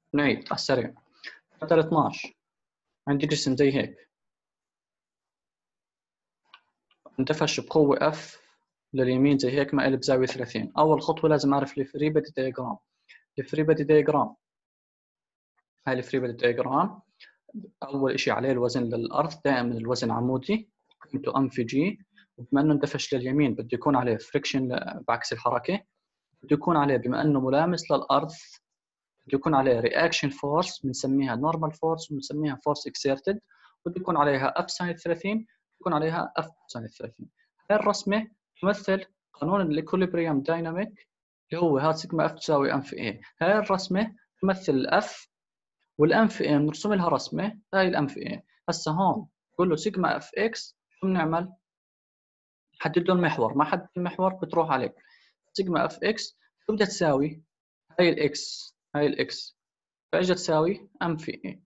نعيد على السريع. شابتر 12 عندي جسم زي هيك اندفش بقوة F لليمين زي هيك مائل بزاوية 30. أول خطوة لازم أعرف الفري بادي دايجرام. الفري بادي دايجرام، هاي الفري بادي دايجرام أول إشي عليه الوزن للأرض، دائما الوزن عمودي قيمته ام في جي، وبما إنه اندفش لليمين بده يكون عليه فريكشن بعكس الحركة، بده يكون عليه بما إنه ملامس للأرض بده يكون عليه رياكشن فورس بنسميها نورمال فورس وبنسميها فورس اكسيرتد، بده يكون عليها اف ساين 30 يكون عليها اف ساين 30. هاي الرسمه تمثل قانون الايكوليبريم دايناميك اللي هو ها سيجما اف تساوي ام في اي. هاي الرسمه تمثل الاف والام في اي بنرسم لها رسمه، هاي الام في اي. هسه هون بقول له سيجما اف اكس، شو بنعمل؟ حدد له المحور، ما حدد المحور بتروح عليك. سيجما اف اكس شو بدها تساوي؟ هاي الاكس، هاي الاكس فاجت تساوي ام في اي.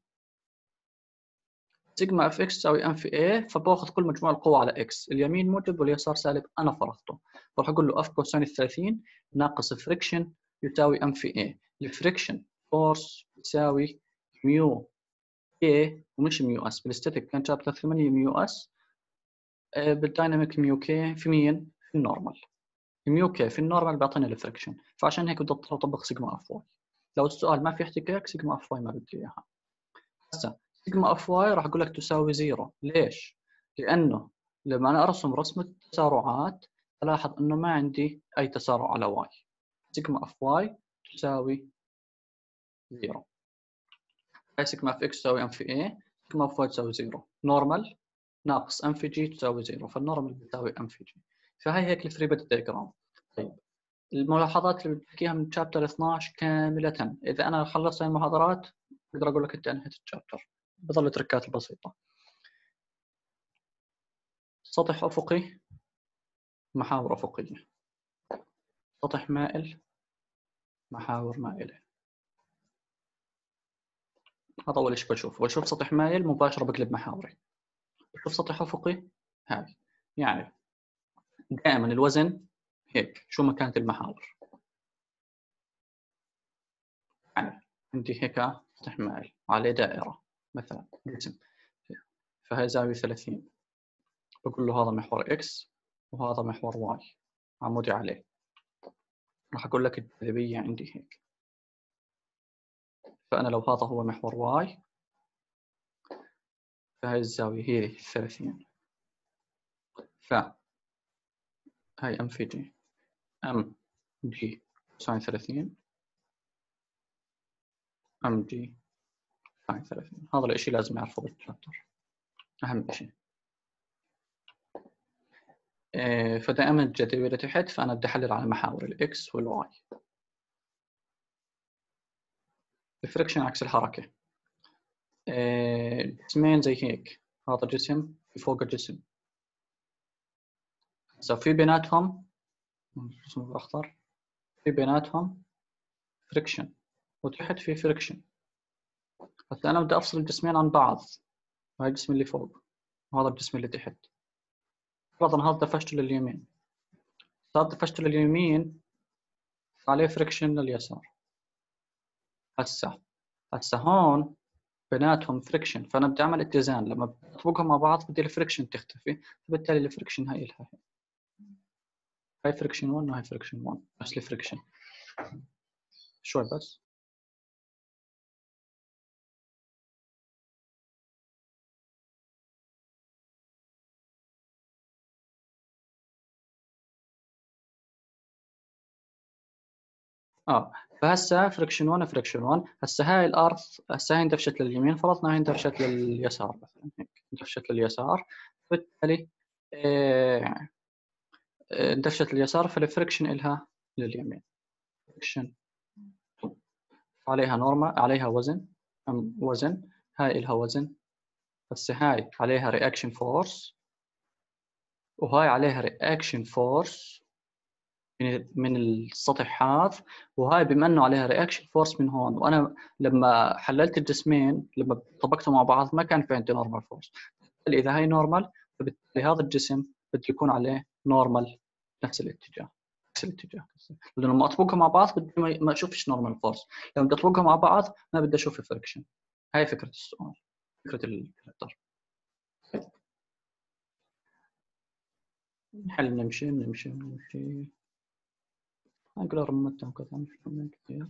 سيجما اف اكس تساوي ام في اي، فباخذ كل مجموع القوى على اكس، اليمين موجب واليسار سالب، انا فرضته. بروح اقول له اف كوساين 30 ناقص فريكشن يساوي ام في اي. الفريكشن فورس يساوي ميو كي ومش ميو اس. بالاستاتيك كان شابتر 8 ميو اس، بالدايناميك ميو كي في مين؟ في النورمال. ميو كي في النورمال بيعطيني الفريكشن، فعشان هيك بدي اطبق سيجما اف واي. لو السؤال ما في احتكاك سيجما اف واي ما بدي اياها. هسه سيجما اف واي راح اقول لك تساوي زيرو. ليش؟ لانه لما انا ارسم رسمه التسارعات الاحظ انه ما عندي اي تسارع على واي. سيجما اف واي تساوي زيرو. هاي سيجما اف اكس تساوي ام في اي، سيجما اف واي تساوي زيرو. نورمال ناقص ام في جي تساوي زيرو، فالنورمال بتساوي ام في جي. فهي هيك الفري بادي دايجرام. طيب الملاحظات اللي بحكيها من شابتر 12 كامله، اذا انا خلصت هاي المحاضرات بقدر اقول لك انت انهيت الشابتر، بضل التركات البسيطه. سطح أفقي، محاور أفقية. سطح مائل، محاور مائلة. هذا أول شيء بشوف سطح مائل مباشرة بقلب محاوري. بشوف سطح أفقي هاي، يعني دائما الوزن هيك شو ما كانت المحاور. يعني عندي هيك سطح مائل عليه دائرة مثلا جسم، فهي زاوية 30، بقول له هذا محور إكس وهذا محور واي عمودي عليه. راح أقول لك الجاذبية عندي هيك، فأنا لو هذا هو محور واي فهي الزاوية هي 30، فهاي ام في جي ام جي ساين 30 ام جي ساين 30. هذا الاشي لازم نعرفه بالشابتر، اهم شيء. فدائما الجاذبية اللي تحت فانا بدي احلل على محاور الاكس والواي. الفريكشن عكس الحركة. جسمين زي هيك، هذا جسم فوق الجسم، هسه في بيناتهم اسمه بالاخضر، في بيناتهم فريكشن وتحت في فريكشن. هسه انا بدي افصل الجسمين عن بعض، هاي الجسم اللي فوق وهذا الجسم اللي تحت. فرضا هذا دفشته لليمين، هذا دفشته لليمين عليه فريكشن لليسار. هسه هون بيناتهم فريكشن، فانا بدي اعمل اتزان، لما بطبقهم مع بعض بدي الفريكشن تختفي، فبالتالي الفريكشن هاي لها هاي فريكشن 1 وهي فريكشن 1 نفس الفريكشن. شوي بس. فهسه فريكشن 1 فريكشن 1. هسه هاي الارض هسه هاي اندفشت لليمين، فرضنا هاي اندفشت لليسار مثلا هيك، اندفشت لليسار، بالتالي اندفشت لليسار فالفريكشن إلها لليمين. فريكشن عليها نورمال، عليها وزن وزن، هاي إلها وزن، بس هاي عليها رياكشن فورس وهاي عليها رياكشن فورس من السطح هذا، وهاي بما انه عليها رياكشن فورس من هون، وانا لما حللت الجسمين لما طبقتهم مع بعض ما كان في عندي نورمال فورس. اذا هاي نورمال فبالتالي هذا الجسم بده يكون عليه نورمال نفس الاتجاه. عكس الاتجاه. لأنه لما أطبقهم مع بعض بدي ما أشوفش نورمال فورس، لما بدي أطبقهم مع بعض ما بدي أشوف فريكشن. هاي فكرة السؤال، فكرة الكاركتر. نحل نمشي أنجلر مومنتم وكذا مش مهم كثير.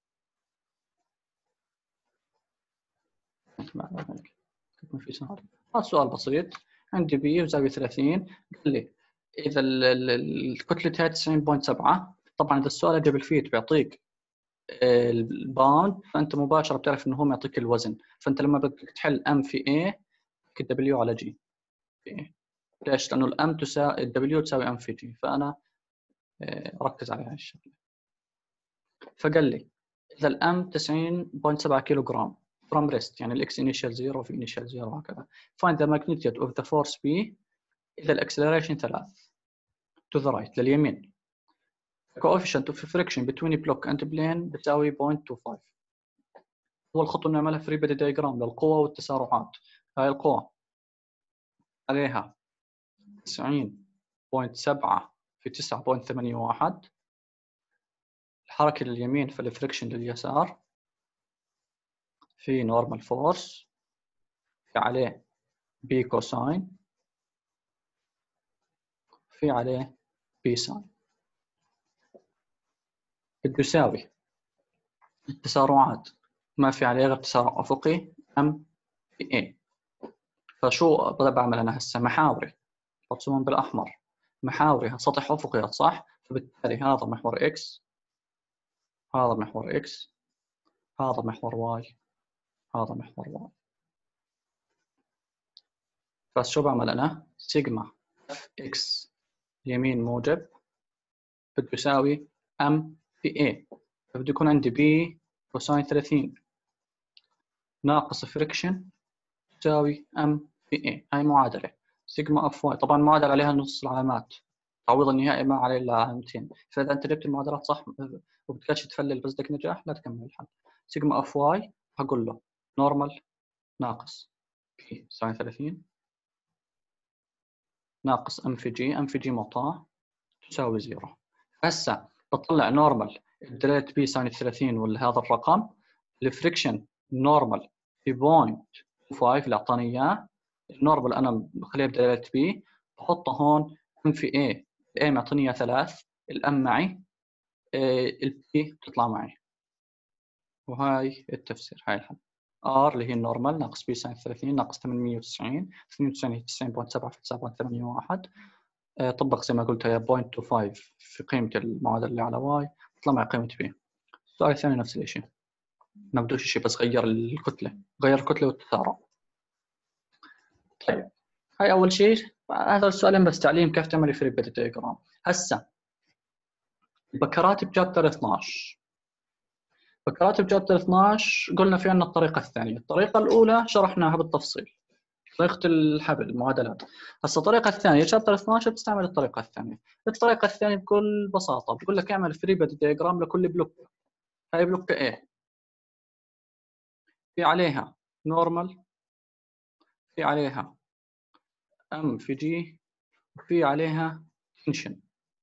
ما في سؤال. هذا سؤال بسيط. عندي بي وزاوية 30، قال لي إذا الكتلة هي 90.7. طبعا إذا السؤال جاب الفيت بيعطيك الباوند، فأنت مباشرة بتعرف إنه هو يعطيك الوزن، فأنت لما بدك تحل M في A دبليو على G في A. ليش؟ لأنه الM تساوي الدبليو تساوي M في G، فأنا ركز على هاي الشغلة. فقال لي إذا الM 90.7 كيلو جرام from rest، يعني الإكس initial 0 في initial 0 وهكذا. find the magnitude of the force B إذا الأكسلريشن 3 to the right لليمين. coefficient of friction between block and plane بتساوي 0.25. أول خطوة نعملها free body diagram للقوة والتسارعات. هاي القوة عليها 90.7 في 9.81. الحركة لليمين في الفريكشن لليسار، في نورمال فورس، في عليه بي كوساين، في عليه بي ساين. بده يساوي التسارعات ما في عليه غير تسارع أفقي M في A. فشو بعمل أنا هسه؟ محاوري مرسوم بالأحمر، محاوري سطح أفقي صح؟ فبالتالي هذا محور X، هذا محور X، هذا محور Y، هذا محور Y. فشو بعمل أنا؟ سيجما X يمين موجب بده يساوي M في A، فبده يكون عندي B كوساين 30 ناقص فريكشن تساوي M في A. هاي معادلة سيجما اف واي. طبعا المعادلة عليها نص العلامات، تعويض النهائي ما عليه الا علامتين، فاذا انت جبت المعادلات صح وبدكش تفلل بس بدك نجاح لا تكمل الحل. سيجما اف واي هقول له نورمال ناقص بي ساين 30 ناقص ام في جي، ام في جي معطاه تساوي 0. هسه بطلع نورمال بدلاله بي ساين 30 ولا هذا الرقم، الفريكشن نورمال في 0.5 اللي اعطاني اياه. النورمال انا بخليه بدلاله بي، بحطه هون ام في اي، الاي معطيني اياه 3، الام معي، البي بتطلع معي، وهاي التفسير. هاي الحل ار اللي هي النورمال ناقص بي ساين 30 ناقص 890 هي 90.7 في 9.81. طبق زي ما قلت هي 0.25 في قيمة المعادلة اللي على واي، طلع معي قيمة بي. السؤال الثاني نفس الشيء، ما بدوش شيء بس غير الكتلة، غير الكتلة والتسارع. طيب هاي أول شيء، هذا السؤالين بس تعليم كيف تعمل فري بودي دياجرام. هسه البكرات بشابتر 12، بكرات بشابتر 12 قلنا في عندنا الطريقة الثانية. الطريقة الأولى شرحناها بالتفصيل، طريقة الحبل المعادلات. هسه الطريقة الثانية شابتر 12 بتستعمل الطريقة الثانية. الطريقة الثانية بكل بساطة بقول لك اعمل فري بودي دياجرام لكل بلوك. هاي بلوك A في عليها نورمال، في عليها M في G، وفي عليها تنشن.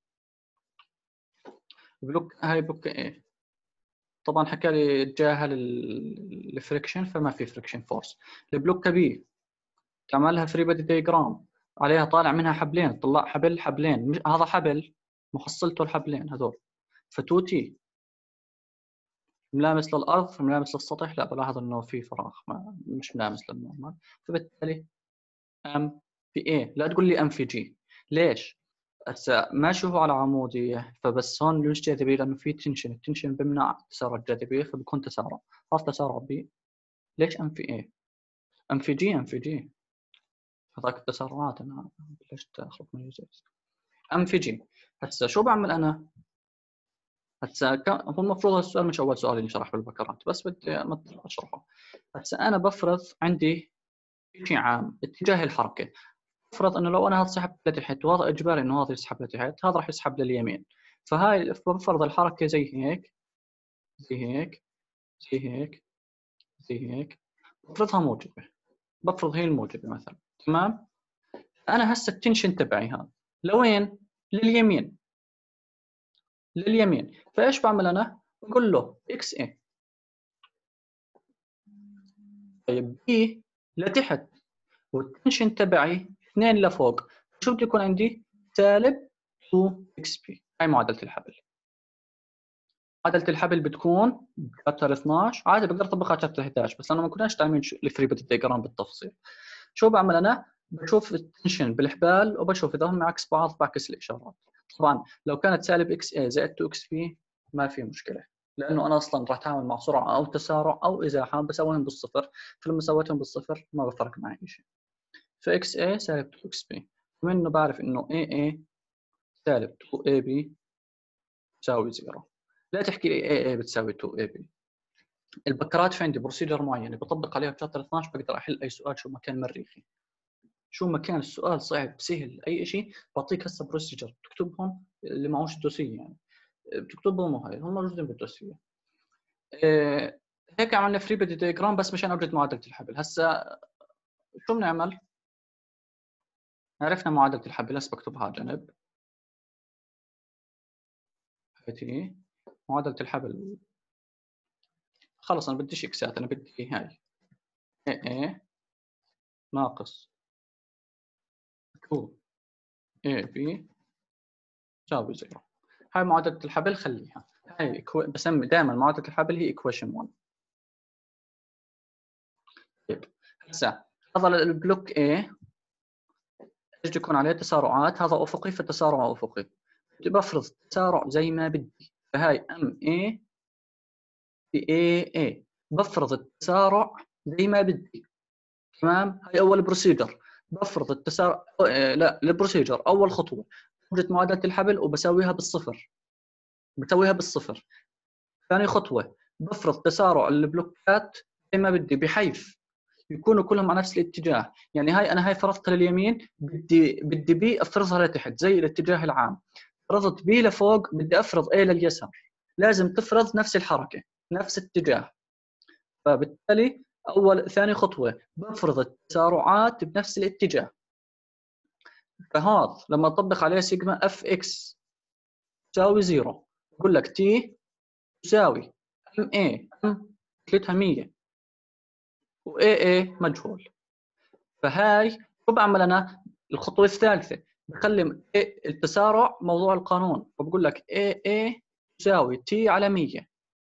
بلوك هاي بلوك A طبعا حكى لي تجاهل الفريكشن فما في فريكشن فورس. البلوك B تعملها فري بودي دياجرام عليها طالع منها حبلين، طلع حبلين، هذا حبل محصلته الحبلين هذول، ف2 تي ملامس للارض ملامس للسطح، لا بلاحظ انه في فراغ مش ملامس للنورمال، فبالتالي ام في اي. لا تقول لي ام في جي، ليش؟ هسه ما اشوفه على عموديه، فبس هون ليش جاذبيه؟ لانه في تنشن، التنشن بمنع تسارع الجاذبيه فبكون تسارع، خاص تسارع بي. ليش ام في اي؟ ام في جي، ام في جي هذاك التسارعات انا ليش تخلط من يوزرز. ام في جي. هسه شو بعمل انا؟ هسه هو المفروض السؤال مش اول سؤال ينشرح بالبكرات، بس بدي اشرحه. هسه انا بفرض عندي شيء عام اتجاه الحركه. افرض انه لو انا هذا سحب لتحت وهذا اجباري انه هذا يسحب لتحت، هذا راح يسحب لليمين. فهاي بفرض الحركه زي هيك زي هيك زي هيك زي هيك، بفرضها موجبه، بفرض هي الموجبه مثلا، تمام. انا هسه التنشن تبعي هذا لوين؟ لليمين. لليمين. فايش بعمل انا؟ بقول له اكس اي. طيب بي لتحت والتنشن تبعي 2 لفوق، شو بده يكون عندي؟ سالب 2 اكس بي. هاي معادله الحبل. معادله الحبل بتكون شابتر 12، عادي بقدر اطبقها على شابتر 11 بس انا ما كناش تعمل الفري بودي ديجرام بالتفصيل. شو بعمل انا؟ بشوف التنشن بالحبال وبشوف اذا هم عكس بعض بعكس الاشارات. طبعا لو كانت سالب اكس اي زائد 2 اكس بي ما في مشكله، لانه انا اصلا راح اتعامل مع سرعه او تسارع او ازاحه بسويهم بالصفر، فلما سويتهم بالصفر ما بفرق معي شيء. فاكس اي سالب 2 اكس بي، منه بعرف انه اي اي سالب 2 اي بي تساوي 0. لا تحكي لي اي اي بتساوي 2 اي بي. البكرات في عندي بروسيجر معينه بطبق عليها بشابتر 12 بقدر احل اي سؤال شو ما كان مريخي، شو ما كان السؤال صعب سهل اي شيء بعطيك هسه بروسيجر بتكتبهم اللي معهوش دوسيه يعني بتكتبهم وهي هم موجودين بالدوسيه. هيك عملنا فري بودي ديجرام بس مشان اوجد معادله الحبل. هسه شو بنعمل؟ عرفنا معادله الحبل، هسه بكتبها على جنب. هاتي معادله الحبل. خلص انا بديش اكسات، انا بدي هاي اي ناقص 2 اي بي تساوي 0. هاي معادله الحبل خليها. هاي بسمي دائما معادله الحبل هي ايكويشن 1. طيب هسه هذا البلوك A ايش يكون عليه تسارعات، هذا افقي فالتسارع افقي، بدي بفرض تسارع زي ما بدي، فهاي ام اي في اي اي بفرض التسارع زي ما بدي. تمام، هاي اول بروسيجر بفرض التسارع. لا البروسيجر اول خطوه اوجد معادله الحبل وبسويها بالصفر، بسويها بالصفر. ثاني خطوه بفرض تسارع البلوكات زي ما بدي بحيث يكونوا كلهم على نفس الاتجاه. يعني هاي فرضتها لليمين، بدي بي افرضها لتحت زي الاتجاه العام. فرضت بي لفوق بدي افرض اي لليسار، لازم تفرض نفس الحركه نفس الاتجاه. فبالتالي ثاني خطوه بفرض التسارعات بنفس الاتجاه. فهذا لما اطبق عليه سيجما اف اكس تساوي 0 بقول لك تي تساوي ام اي ام كتلتها 100 واي اي مجهول. فهاي شو بعمل انا؟ الخطوه الثالثه بخلي التسارع موضوع القانون، وبقول لك اي تساوي تي على 100.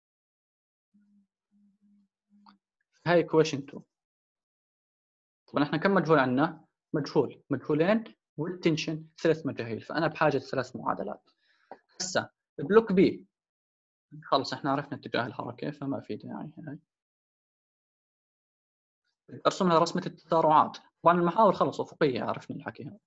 هاي ايكويشن 2. طبعا احنا كم مجهول عندنا؟ مجهولين والتنشن 3 مجاهيل، فانا بحاجه 3 معادلات. هسه بلوك بي خلص احنا عرفنا اتجاه الحركه فما في داعي. هاي ارسم لها رسمه التسارعات. طبعا المحاور خلص افقيه عرفنا الحكي هذا.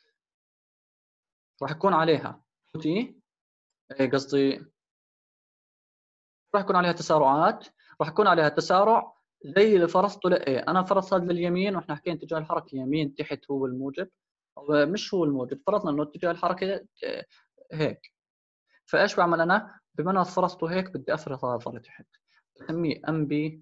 راح يكون عليها تي قصدي راح يكون عليها تسارعات، راح يكون عليها تسارع زي اللي فرضته لايه. انا فرضت هذا لليمين واحنا حكينا اتجاه الحركه يمين تحت هو الموجب، او مش هو الموجب، فرضنا انه اتجاه الحركه هيك. فايش بعمل انا؟ بما انا فرضته هيك بدي افرض هذا لتحت، بسميه ام بي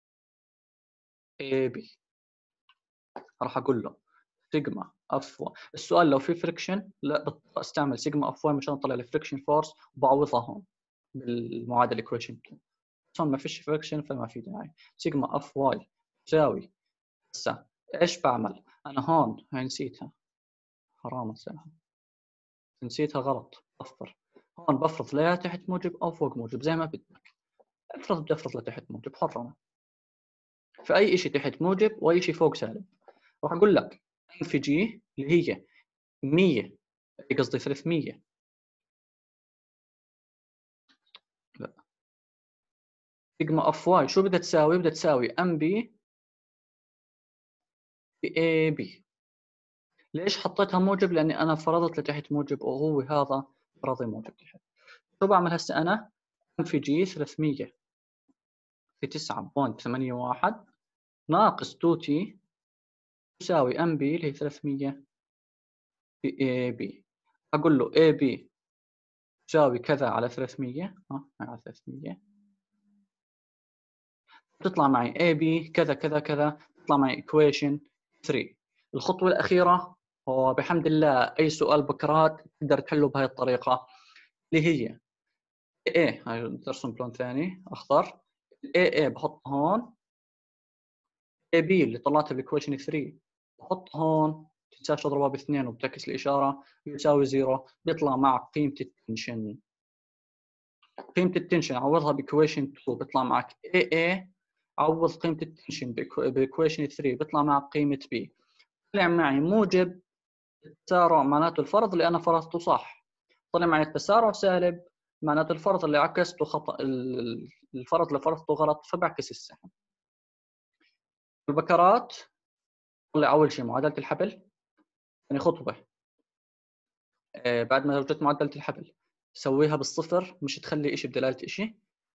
اي بي. راح اقول له سيجما اف. السؤال لو في فريكشن لا استعمل سيجما اف مشان اطلع الفريكشن فورس وبعوضها هون بالمعادله ايكويشن 2. ما فيش فريكشن فما في داعي. سيجما اف واي تساوي. هسه ايش بعمل؟ انا هون هاي نسيتها، حرام انساها، نسيتها غلط. هون بفرض لا تحت موجب او فوق موجب زي ما بدك. افرض بدي افرض لتحت موجب حر انا، فاي شيء تحت موجب واي شيء فوق سالب. راح اقول لك ام في جي اللي هي 100 قصدي 300 لا سيجما اف واي شو بدها تساوي؟ بدها تساوي ام بي في اي بي. ليش حطيتها موجب؟ لاني انا فرضت لتحت موجب وهو هذا فرضي موجب تحت. شو بعمل هسه انا؟ ام في جي 300 في 9.81 ناقص 2 تي تساوي ام بي اللي هي 300 في اي بي. اقول له اي بي تساوي كذا على 300 على 300 تطلع معي اي بي كذا كذا كذا، تطلع معي ايكويشن 3. الخطوه الاخيره وبحمد الله اي سؤال بكرات تقدر تحله بهي الطريقه اللي هي اي هاي ترسم بلون ثاني اخضر. اي بحط هون. اي بي اللي طلعتها بالايكويشن 3 بحط هون، تنساش تضربها باثنين وبتعكس الاشاره يساوي 0، بيطلع معك قيمه التنشن. قيمه التنشن عوضها بايكويشن 2 بيطلع معك اي عوض قيمه التنشن بايكويشن 3 بيطلع معك قيمه بي. طلع معي موجب التسارع معناته الفرض اللي انا فرضته صح، طلع معي التسارع سالب معناته الفرض اللي عكسته خطا، الفرض اللي فرضته غلط فبعكس السهم. البكرات طلع اول شيء معادله الحبل. ثاني خطوه بعد ما وجدت معادله الحبل سويها بالصفر، مش تخلي شيء بدلاله شيء.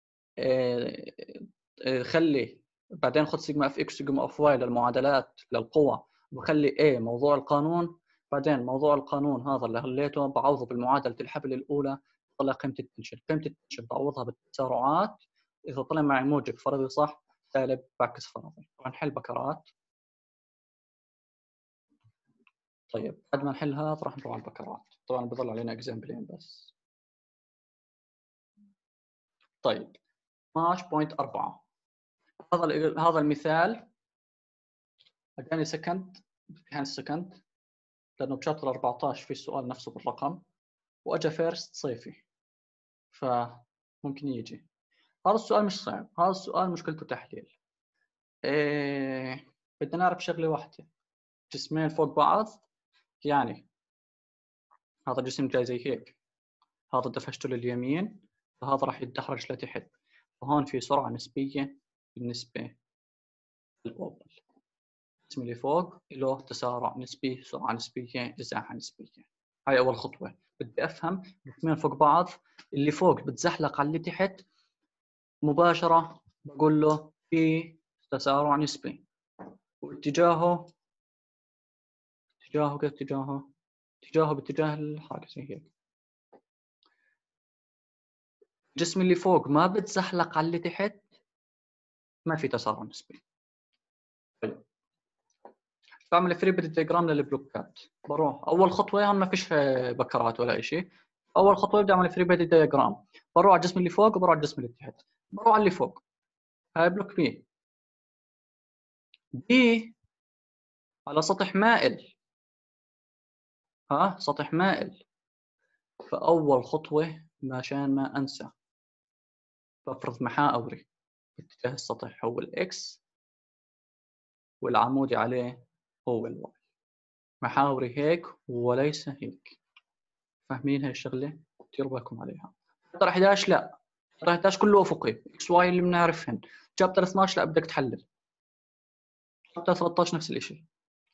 خلي بعدين خذ سيجما اف اكس سيجما اف واي للمعادلات للقوى، وخلي ايه موضوع القانون. بعدين موضوع القانون هذا اللي خليته بعوضه بالمعادله الحبل الاولى، طلع قيمه التنشن. قيمه التنشن بعوضها بالتسارعات، اذا طلع معي موجب فرضي صح، سالب بعكس فرضي. طبعا نحل بكرات. طيب بعد ما نحل هذا راح نروح على البكرات. طبعا بضل علينا اكزامبلين بس. طيب 12.4 هذا المثال اداني سكند امتحان سكند، لانه بشابتر 14 في السؤال نفسه بالرقم، واجا فيرست صيفي فممكن يجي. هذا السؤال مش صعب، هذا السؤال مشكلته تحليل. بدنا نعرف شغله واحده، جسمين فوق بعض، يعني هذا جسم جاي زي هيك، هذا دفشته لليمين فهذا راح يتدحرج لتحت، وهون في سرعه نسبيه بالنسبه للأوبل. الجسم اللي فوق له تسارع نسبي، سرعه نسبيه، ازاحه نسبيه. هاي اول خطوه. بدي افهم جسمين فوق بعض، اللي فوق بتزحلق على اللي تحت مباشره، بقول له في تسارع نسبي، واتجاهه كيف اتجاهه باتجاه الحركه زي هيك. الجسم اللي فوق ما بتزحلق على اللي تحت، ما في تسارع نسبي. طيب بعمل فري بودي دياجرام للبلوكات. بروح اول خطوه هون ما فيش بكرات ولا شيء، اول خطوه بدي اعمل فري بودي دياجرام. بروح على الجسم اللي فوق وبروح على الجسم اللي تحت. بروح على اللي فوق، هاي بلوك بي. بي على سطح مائل، سطح مائل. فاول خطوه عشان ما انسى بفرض محاوري باتجاه السطح هو الاكس، والعمودي عليه هو الواي. محاوري هيك وليس هيك. فاهمين هاي الشغله؟ ديروا بالكم عليها. شابتر 11 لا، شابتر 11 كله افقي، اكس واي اللي بنعرفهن. شابتر 12 لا بدك تحلل. شابتر 13 نفس الشيء.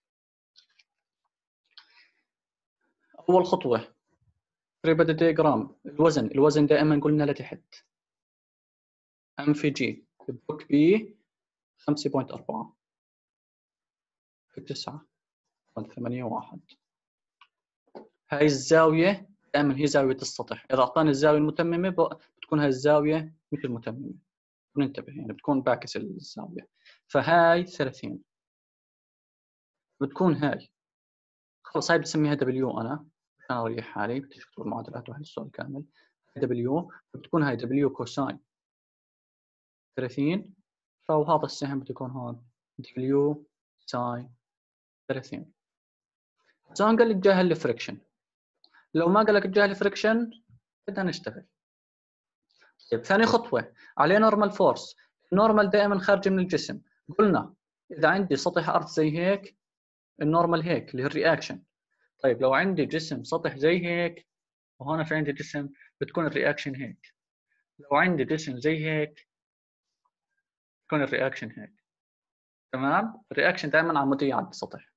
اول خطوه فري بودي دياجرام. الوزن دائما قلنا لتحت، ام في جي بلوك بي 5.4 في 9.81. هاي الزاويه دائما هي زاويه السطح. اذا اعطاني الزاويه المتممه بتكون هاي الزاويه مش المتممه، ننتبه يعني بتكون باعكس الزاويه. فهاي 30 بتكون هاي، خلص هاي بسميها دبليو. انا عشان اريح حالي بدي اكتب المعادلات وهي السؤال كامل. دبليو بتكون هاي دبليو كوساين 30، فهذا السهم بده يكون هون دبليو ساين 30. هون قال لك اتجاه الفريكشن، لو ما قال لك اتجاه الفريكشن بدنا نشتغل. طيب ثاني خطوه عليه نورمال فورس. النورمال دائما خارجه من الجسم. قلنا اذا عندي سطح ارض زي هيك النورمال هيك اللي هي الرياكشن. طيب لو عندي جسم سطح زي هيك وهنا في عندي جسم بتكون الرياكشن هيك. لو عندي جسم زي هيك بتكون الرياكشن هيك. تمام؟ الرياكشن دائما عموديه على السطح.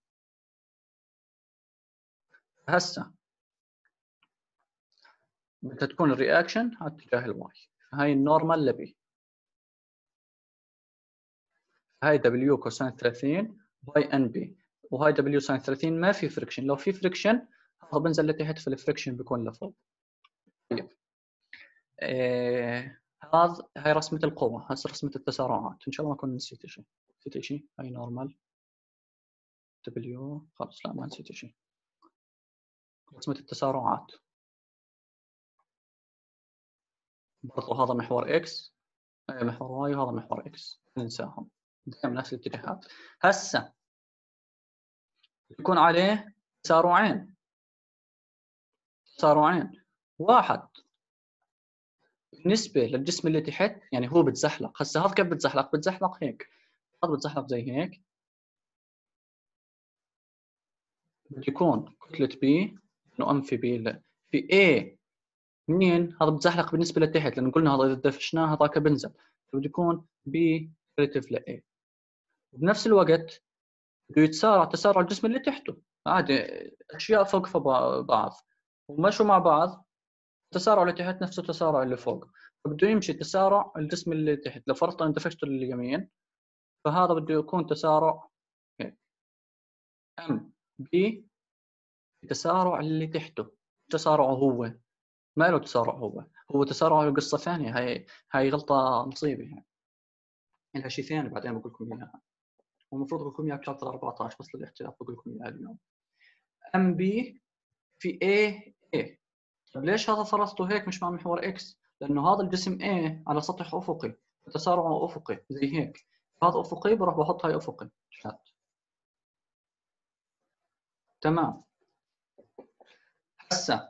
هسه بدها تكون الرياكشن على اتجاه الواي. هاي النورمال لبي، هاي دبليو كوساين 30 باي ان بي، وهاي دبليو ساين 30. ما في فريكشن، لو في فريكشن هذا بنزل لتحت فالفريكشن بيكون لفوق. طيب هاي رسمة القوة. هسه رسمة التسارعات. ان شاء الله ما اكون نسيت شيء. نسيت شيء؟ هاي نورمال دبليو، خلص لا ما نسيت شيء. رسمة التسارعات برضه هذا محور اكس، محور واي، وهذا محور اكس، ننساهم دائما نفس الاتجاهات. هسه يكون عليه تسارعين، واحد بالنسبه للجسم اللي تحت، يعني هو بتزحلق. هسه هذا كيف بتزحلق هيك، هذا بتزحلق زي هيك، بده يكون كتله بي انه ام في بي في اي. منين هذا بتزحلق بالنسبه لتحت، لانه قلنا هذا اذا دفشناه هذاك بنزل، بده يكون بي ريليتيف لاي. بنفس الوقت بده يتسارع تسارع الجسم اللي تحته، عادي اشياء فوق بعض ومشوا مع بعض، التسارع اللي تحت نفسه التسارع اللي فوق، فبده يمشي تسارع الجسم اللي تحت. لو فرضنا انت دفشته لليمين، فهذا بده يكون تسارع هيك ام بي، تسارع اللي تحته، تسارعه هو ما له تسارع، هو تسارع قصه ثانيه. هاي غلطه مصيبه يعني، لها شيء ثاني بعدين بقول لكم اياها، والمفروض اقول لكم اياها بشابتر 14 بس للاحتياط بقول لكم اياها اليوم. ام بي في اي. طيب ليش هذا فرضته هيك مش مع محور اكس؟ لانه هذا الجسم A على سطح افقي، تسارعه افقي زي هيك، هذا افقي بروح بحط هاي افقي شات. تمام. هسه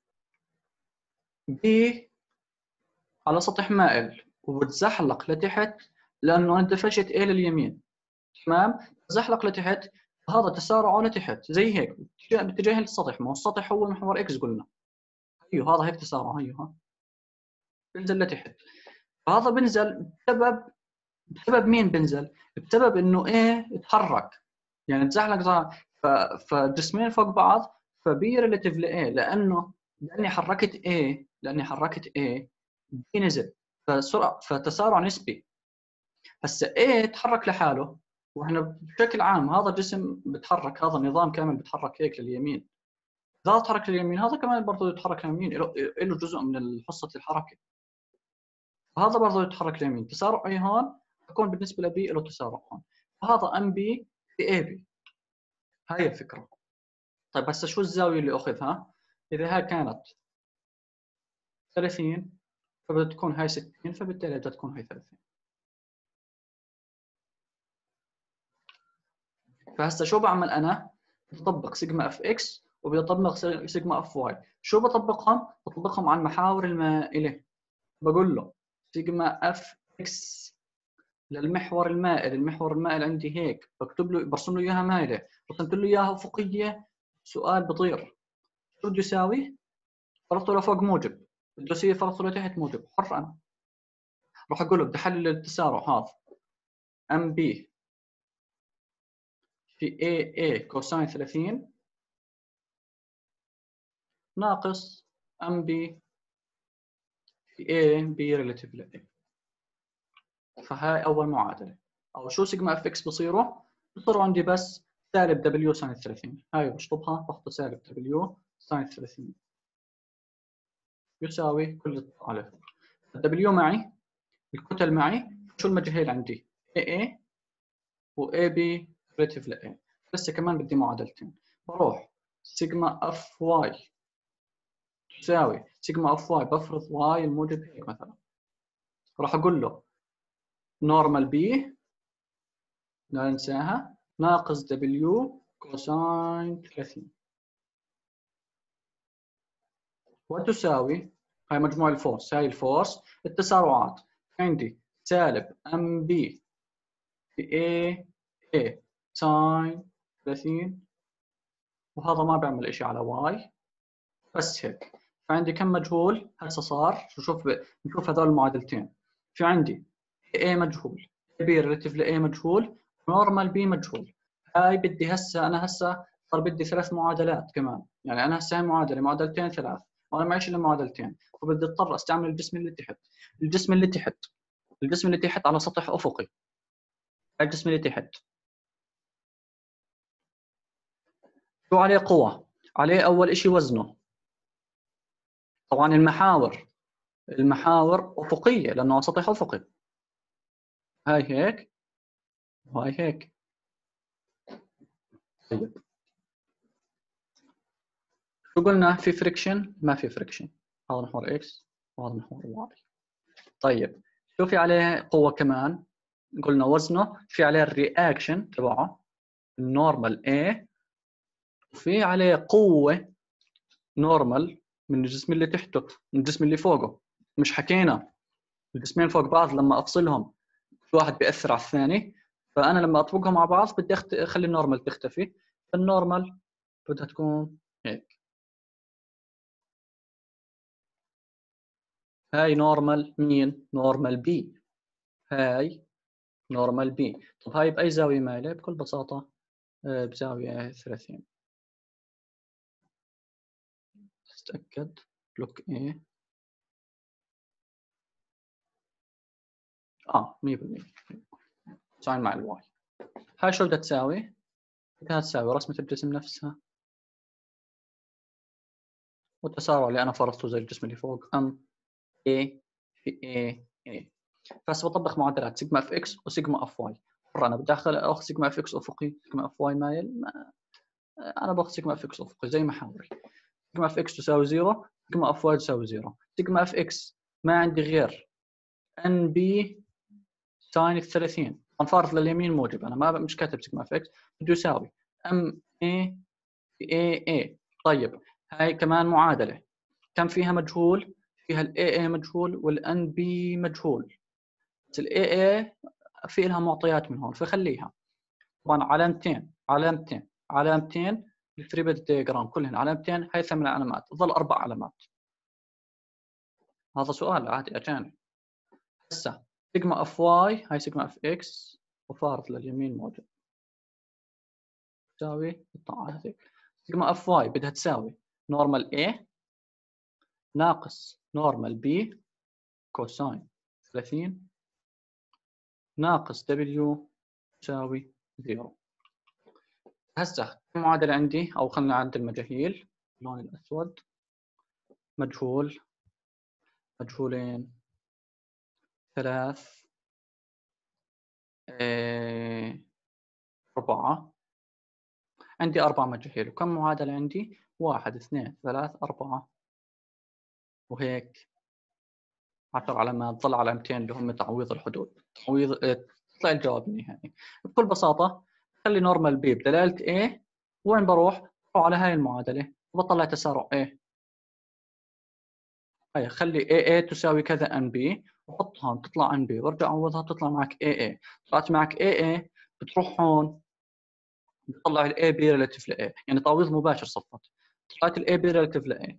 B على سطح مائل وبتزحلق لتحت لانه انت دفشت A لليمين، تمام، تزحلق لتحت، هذا تسارعه لتحت زي هيك باتجاه السطح، ما هو السطح هو محور اكس قلنا. ايوه هذا هيك تسارع، ايوه بنزل لتحت. فهذا بنزل بسبب مين بنزل؟ بسبب انه ايه اتحرك، يعني تزحلق فجسمين فوق بعض، فبي ريليتيف لايه، لاني حركت ايه بي نزل، فتسارع نسبي. هسه ايه تحرك لحاله، واحنا بشكل عام هذا جسم بتحرك، هذا النظام كامل بتحرك هيك لليمين، هذا تحرك لليمين، هذا كمان برضه يتحرك لليمين، له جزء من حصه الحركه، هذا برضه يتحرك لليمين. تسارع اي هون يكون بالنسبه لبي له تسارع هون، هذا ام بي في اي بي. هاي الفكره. طيب هسه شو الزاويه اللي اخذها؟ اذا هاي كانت 30 فبدها تكون هاي 60، فبالتالي بدها تكون هاي 30. فهسه شو بعمل انا؟ بطبق سيجما اف اكس وبطبق سيجما اف واي. شو بطبقهم؟ بطبقهم على المحاور المائله. بقول له سيجما اف اكس للمحور المائل، المحور المائل عندي هيك، بكتب له برسم له اياها مايله، رسمت له اياها افقيه، سؤال بطير شو بده يساوي؟ فرضته لفوق موجب، بده يصير فرضته لتحت موجب، حر انا. راح اقول له بدي احلل التسارع هذا ام بي في اي كوساين 30 ناقص ام بي في اي بي ريلاتيف ل اي. فهاي اول معادله. او شو سيجما اف اكس بصيروا عندي بس سالب دبليو ساين 30. هاي بشطبها بحط سالب دبليو ساين 30 يساوي كل على الدبليو معي، الكتل معي، شو المجهول عندي؟ اي و اي بي ريلاتيف ل اي. لسه كمان بدي معادلتين، بروح سيجما اف واي تساوي سيجما اف واي، بفرض واي الموجب هيك مثلا، راح اقول له نورمال بي لا ننساها ناقص دبليو كوساين 30 وتساوي، هاي مجموع الفورس، هاي الفورس التسارعات عندي سالب ام بي في اي ساين 30، وهذا ما بيعمل شيء على واي بس هيك. فعندي كم مجهول هسه صار؟ نشوف هذول المعادلتين. في عندي A مجهول، B ريلاتيف ل A مجهول، نورمال B مجهول. هاي بدي انا هسه صار بدي 3 معادلات كمان، يعني انا هسه هاي معادلتين 3، وانا معيش الا معادلتين، فبدي اضطر استعمل الجسم اللي تحت. الجسم اللي تحت على سطح افقي. الجسم اللي تحت شو عليه قوة؟ عليه اول شيء وزنه. طبعا المحاور افقيه لانه على سطح افقي، هاي هيك وهاي هيك. طيب شو قلنا؟ في فريكشن؟ ما في فريكشن، هذا محور اكس وهذا محور واي. طيب شو في عليه قوة كمان؟ قلنا وزنه، في عليه الرياكشن تبعه النورمال A، وفي عليه قوة نورمال من الجسم اللي تحته من الجسم اللي فوقه. مش حكينا الجسمين فوق بعض لما أفصلهم في واحد بيأثر على الثاني، فأنا لما أطبقهم مع بعض بدي أخلي النورمال تختفي، فالنورمال بدها تكون هيك. هاي نورمال مين؟ نورمال بي. هاي نورمال بي. طب هاي بأي زاوية مايلة؟ بكل بساطة بزاوية 30. تتأكد بلوك A 100% ساين مع الواي. هاي شو بدها تساوي؟ بدها تساوي رسمة الجسم نفسها والتسارع اللي أنا فرضته زي الجسم اللي فوق أم A في A. فهسه بطبق معادلات سيجما اف اكس وسيجما اف واي. انا بدي اخذ سيجما اف اكس افقي، سيجما اف واي مايل، انا باخذ سيجما اف اكس افقي زي ما حاول. سيجما اف اكس تساوي 0، سيجما اف واي تساوي 0. سيجما اف اكس ما عندي غير ان بي ساين 30، انفارض لليمين موجب، انا ما مش كاتب سيجما اف اكس، بده يساوي ام اي في اي. طيب هاي كمان معادله كم فيها مجهول؟ فيها الاي اي مجهول والان بي مجهول، بس الاي اي في لها معطيات من هون فخليها. طبعا علامتين الفري بيد دياجرام كلهن علامتين، هاي 8 علامات، ظل 4 علامات. هذا سؤال عادي اجاني. هسه سيجما اف واي هاي سيجما اف اكس وفارض لليمين موجب تساوي سيجما اف واي بدها تساوي نورمال A ناقص نورمال B كوساين 30 ناقص W تساوي 0. هسه المعادلة عندي، أو خلينا عند المجاهيل اللون الأسود، مجهولين 3 4. عندي 4 مجاهيل، وكم معادلة عندي؟ 1 2 3 4 وهيك 10 علامات، ظل علامتين اللي هم تعويض الحدود، تعويض طلع الجواب النهائي. بكل بساطة خلي نورمال بي بدلالة A، وين بروح على هاي المعادلة وبطلع تسارع A. هاي خلي AA تساوي كذا NB وحطها تطلع NB وارجع عوضها تطلع معك AA. طلعت معك AA بتروح هون بتطلع ال AB ريلاتيف ل A، يعني تعويض مباشر صفت. طلعت ال AB ريلاتيف ل A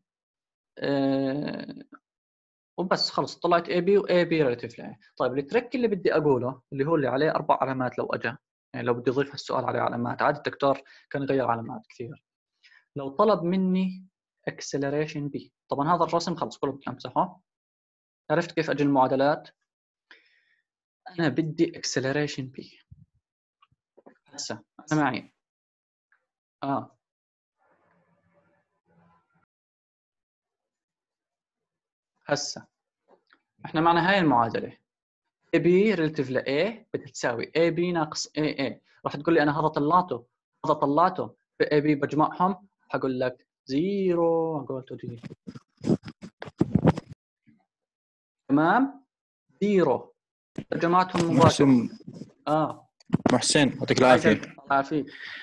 وبس خلص طلعت AB و AB ريلاتيف ل A. طيب التريك اللي بدي أقوله اللي هو اللي عليه 4 علامات، لو أجا يعني لو بدي أضيف هالسؤال عليه علامات، عادة الدكتور كان يغير علامات كثير. لو طلب مني acceleration B، طبعا هذا الرسم خلص كله بدي أمسحه. عرفت كيف أجي المعادلات؟ أنا بدي acceleration B. هسه أنا معي هسه إحنا معنا هاي المعادلة AB relative ل A بدها تساوي AB ناقص AA. راح تقول لي أنا هذا طلعته ب AB بجمعهم، حقول لك 0 قلت دي تمام 0 جمعتهم مباشرة. محسن يعطيك العافية. عافيك.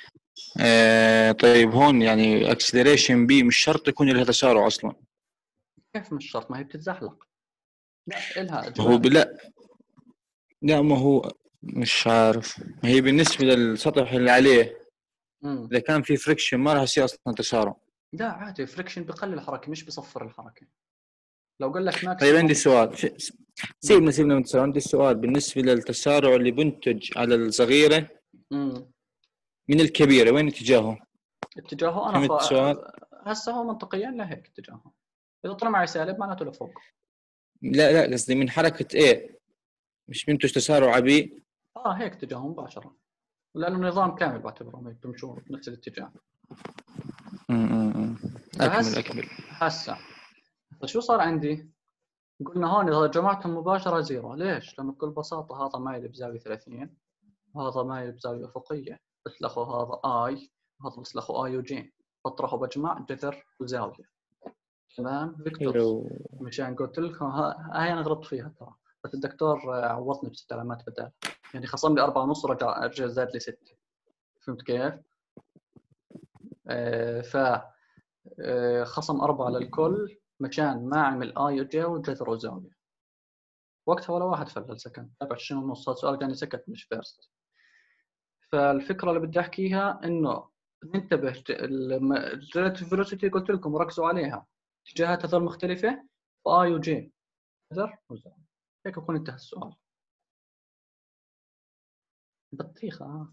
طيب هون يعني اكسلريشن بي مش شرط يكون لها تسارع اصلا. كيف مش شرط؟ ما هي بتتزحلق. لا إلها هو لا ما هو مش عارف، ما هي بالنسبة للسطح اللي عليه إذا كان في فريكشن ما راح يصير أصلا تسارع. لا عادي، فريكشن بقلل الحركة مش بصفر الحركة. لو قال لك ماكسيموم. طيب عندي سؤال، سيبنا من عندي السؤال بالنسبة للتسارع اللي بنتج على الصغيرة من الكبيرة وين اتجاهه؟ اتجاهه أنا هسه هو منطقيا لهيك اتجاهه، إذا طلع معي سالب معناته لفوق. لا قصدي من حركة A مش بنتج تسارع B. هيك اتجاهه مباشرة، لأنه نظام كامل بعتبره هيك بمشوا بنفس الاتجاه. أكمل. هسه شو صار عندي؟ قلنا هون إذا جمعتهم مباشرة 0. ليش؟ لأنه بكل بساطة هذا مايل بزاوية 30 وهذا مايل بزاوية أفقية، بسلخوا هذا I وهذا بسلخوا I وJ، بطرحه بجمع جذر وزاوية. تمام فيكتورز. مشان قلت لكم هاي أنا غلطت فيها ترى، بس الدكتور عوضني ب6 علامات بدال، يعني خصم لي 4.5 رجع زاد لي 6. فهمت كيف؟ ف خصم 4 للكل مشان ما عمل اي وجي وجذر وزاويه. وقتها ولا واحد فلل سكند 27.5. هذا سؤال جاني سكند مش فيرست. فالفكره اللي بدي احكيها انه ننتبه. الريلاتيف فيلوسيتي قلت لكم ركزوا عليها، اتجاهات هذول مختلفه اي وجي جذر وزاويه. هيك يكون انتهى السؤال. بطيخه.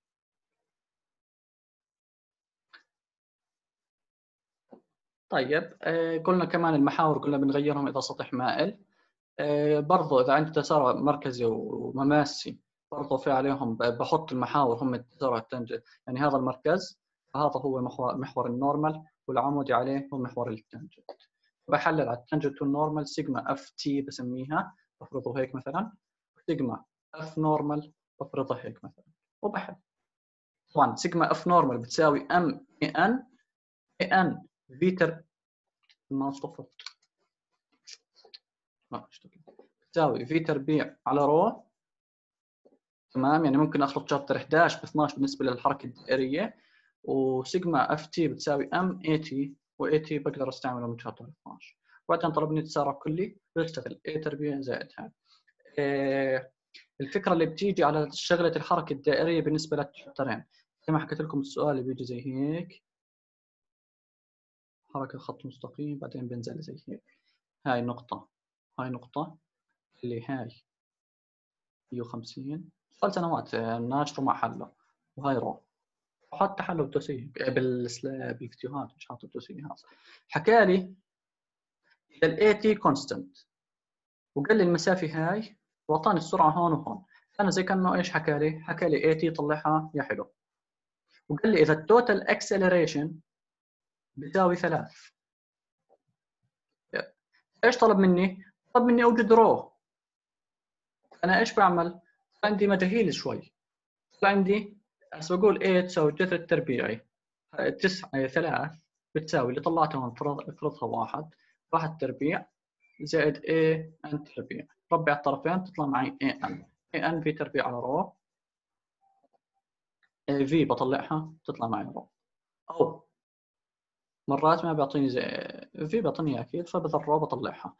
طيب قلنا كمان المحاور قلنا بنغيرهم اذا سطح مائل. برضو اذا عندي تسارع مركزي ومماسي برضو في عليهم بحط المحاور هم التسارع التانجنت، يعني هذا المركز فهذا هو محور النورمال والعمودي عليه هو محور التانجنت. بحلل على التانجنت والنورمال سيجما اف تي بسميها، بفرضه هيك مثلا، سيجما اف نورمال بفرضها هيك مثلا وبحل. طبعا سيجما اف نورمال بتساوي ام اي ان اي ان فيتر ما صفر تساوي في تربيع على رو. تمام، يعني ممكن اخلط شابتر 11 ب 12 بالنسبه للحركه الدائريه، وسيجما اف تي بتساوي ام اي تي، واي تي بقدر استعمله من شابتر 12. وبعدين طلبني تسارع كلي بشتغل اي تربيع زائد هذا. الفكره اللي بتيجي على شغله الحركه الدائريه بالنسبه للشابترين زي ما حكيت لكم السؤال اللي بيجي زي هيك، حركه خط مستقيم بعدين بينزل زي هيك. هاي نقطه، هاي نقطه اللي هاي 150 صار سنوات ناشره مع حله، وهاي رو حتى حله بدوسيه بالفيديوهات مش حاطط دوسيه. حكى لي اذا الاي تي كونستنت وقال لي المسافه هاي واعطاني السرعه هون وهون، انا زي كانه ايش حكى لي؟ حكى لي اي تي طلعها يا حلو، وقال لي اذا التوتال اكسلريشن بتساوي 3. ايش طلب مني؟ طلب مني اوجد رو. انا ايش بعمل؟ عندي مجاهيل شوي، عندي هسه بقول 8 تساوي الجذر التربيعي 9 3 بتساوي اللي طلعته هون افرضها 1 تربيع زائد A n تربيع، ربع الطرفين تطلع معي A n في تربيع على رو، A v بطلعها تطلع معي رو. او مرات ما بيعطيني زي في بيعطيني اكيد فبذر رو بطلعها.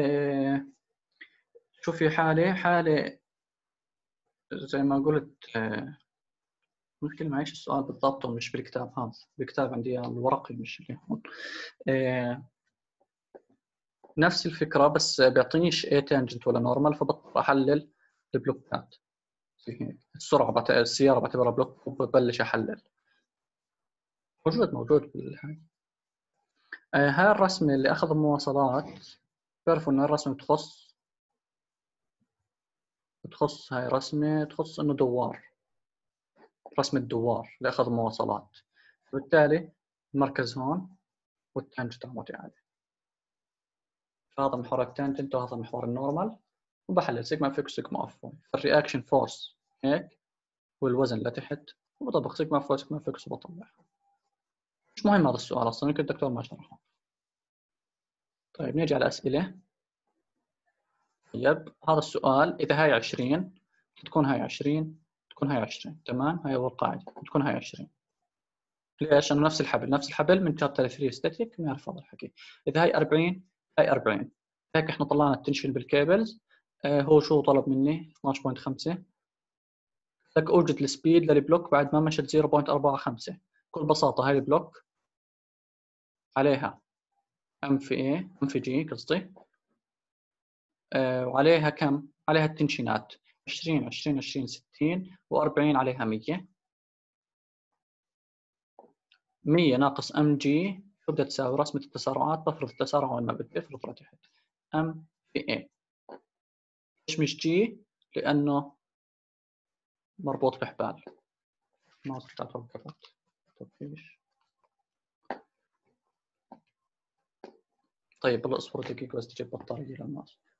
شو في حاله زي ما قلت مشكلة معيش السؤال بالضبط ومش بالكتاب، هذا بالكتاب عندي الورقي مش اللي هون. نفس الفكرة بس بيعطينيش اي تانجنت ولا نورمال، فبضطر احلل البلوكات. السرعة السيارة بعتبرها بلوك وببلش احلل. موجود بالهاي. هاي الرسمة اللي اخذ مواصلات بيعرفوا انه الرسمة بتخص هاي رسمة تخص انه دوار، رسمة دوار اللي اخذ مواصلات، وبالتالي المركز هون والتانجنت عمودي عليه. فهذا محور التانجنت وهذا محور النورمال، وبحلل سيجما اف اكس سيجما اف واي. فالرياكشن فورس هيك والوزن لتحت، وبطبق سيجما اف واي سيجما اف اكس وبطلعها. مش مهم هذا السؤال اصلا، يمكن الدكتور ما شرحه. طيب نيجي على الاسئله. طيب هذا السؤال اذا هاي 20 تكون هاي 20 تكون هاي 20 تمام، هاي اول قاعده تكون هاي 20. ليش؟ انه نفس الحبل من شابتر 3 ستاتيك بنعرف هذا الحكي. اذا هاي 40 هاي 40، هيك احنا طلعنا التنشن بالكيبلز. هو شو طلب مني؟ 12.5. لك اوجد السبيد للبلوك بعد ما مشت 0.45. بكل بساطه هاي البلوك عليها ام في اي ام في جي قصدي، وعليها كم؟ عليها التنشينات 20 20 20 60 و40 عليها 100. 100 ناقص ام جي شو بدها تساوي؟ رسمة التسارعات بفرض التسارع وين ما بدي افرض تحت ام في اي. ليش مش جي؟ لانه مربوط بحبال. ما استطعت توقفت. طيب والله اصبروا دقيقة بس تجيب بطارية للناس.